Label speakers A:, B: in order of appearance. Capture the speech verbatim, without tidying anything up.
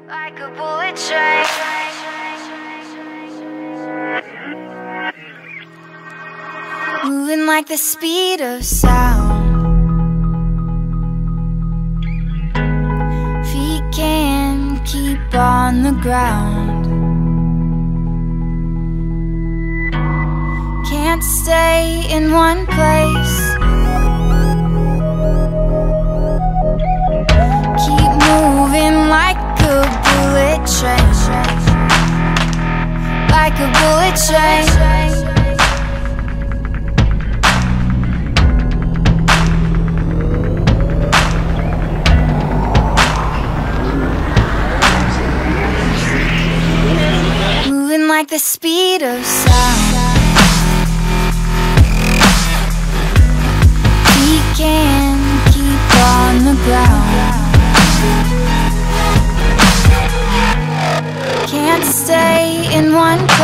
A: Like a bullet train, moving like the speed of sound. Feet can't keep on the ground. Can't stay in one place. Keep moving like a bullet train, like a bullet train. Moving like the speed of sound. We can't keep on the ground. Can't stay in one place.